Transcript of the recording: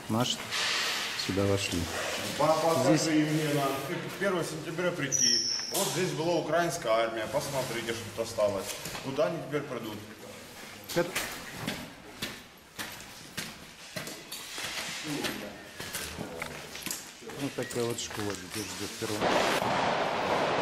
наши сюда вошли. Здесь и мне на 1 сентября прийти. Вот здесь была украинская армия. Посмотрите, что тут осталось. Куда они теперь придут? Вот такая вот школа, где ждет первого.